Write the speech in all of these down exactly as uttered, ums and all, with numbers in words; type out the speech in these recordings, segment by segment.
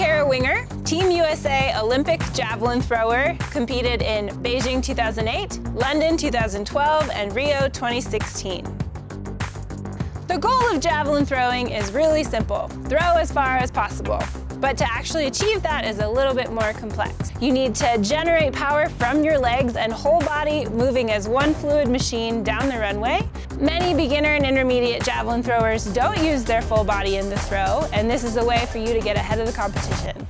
Kara Winger, Team U S A Olympic javelin thrower, competed in Beijing two thousand eight, London two thousand twelve, and Rio twenty sixteen. The goal of javelin throwing is really simple: throw as far as possible. But to actually achieve that is a little bit more complex. You need to generate power from your legs and whole body moving as one fluid machine down the runway. Many beginner and intermediate javelin throwers don't use their full body in the throw, and this is a way for you to get ahead of the competition.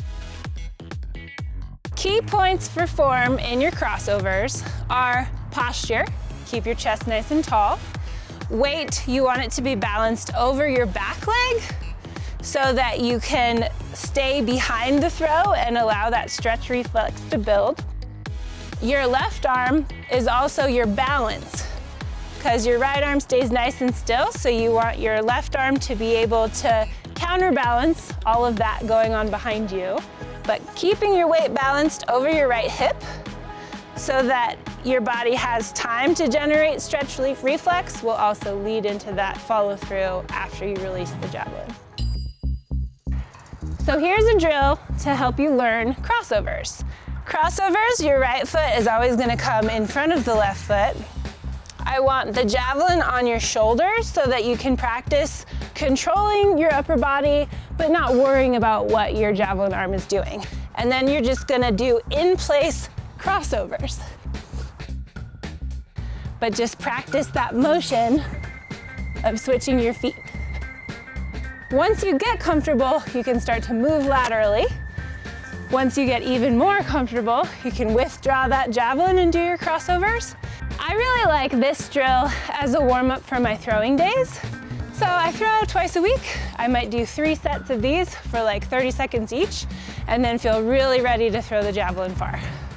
Key points for form in your crossovers are posture, keep your chest nice and tall. Weight, you want it to be balanced over your back leg so that you can stay behind the throw and allow that stretch reflex to build. Your left arm is also your balance, because your right arm stays nice and still, so you want your left arm to be able to counterbalance all of that going on behind you, but keeping your weight balanced over your right hip so that your body has time to generate stretch reflex will also lead into that follow through after you release the javelin. So here's a drill to help you learn crossovers. Crossovers, your right foot is always going to come in front of the left foot. I want the javelin on your shoulders so that you can practice controlling your upper body, but not worrying about what your javelin arm is doing. And then you're just going to do in-place crossovers. But just practice that motion of switching your feet. Once you get comfortable, you can start to move laterally. Once you get even more comfortable, you can withdraw that javelin and do your crossovers. I really like this drill as a warm-up for my throwing days. So I throw twice a week. I might do three sets of these for like thirty seconds each, and then feel really ready to throw the javelin far.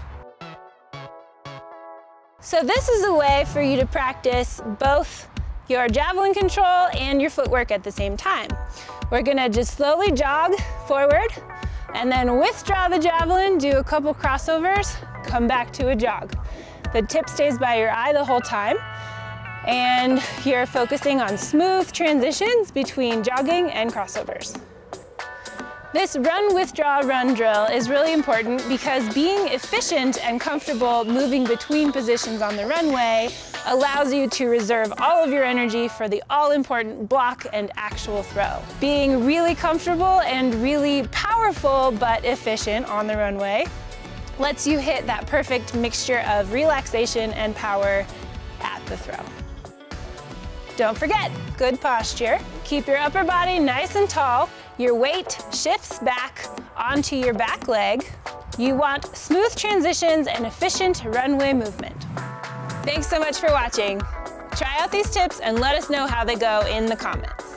So this is a way for you to practice both your javelin control and your footwork at the same time. We're gonna just slowly jog forward and then withdraw the javelin, do a couple crossovers, come back to a jog. The tip stays by your eye the whole time, and you're focusing on smooth transitions between jogging and crossovers. This run, withdraw, run drill is really important because being efficient and comfortable moving between positions on the runway allows you to reserve all of your energy for the all-important block and actual throw. Being really comfortable and really powerful but efficient on the runway lets you hit that perfect mixture of relaxation and power at the throw. Don't forget, good posture. Keep your upper body nice and tall. Your weight shifts back onto your back leg. You want smooth transitions and efficient runway movement. Thanks so much for watching. Try out these tips and let us know how they go in the comments.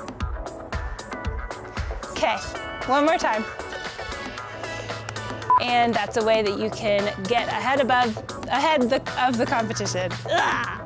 Okay, one more time. And that's a way that you can get ahead above, ahead the, of the competition. Ugh.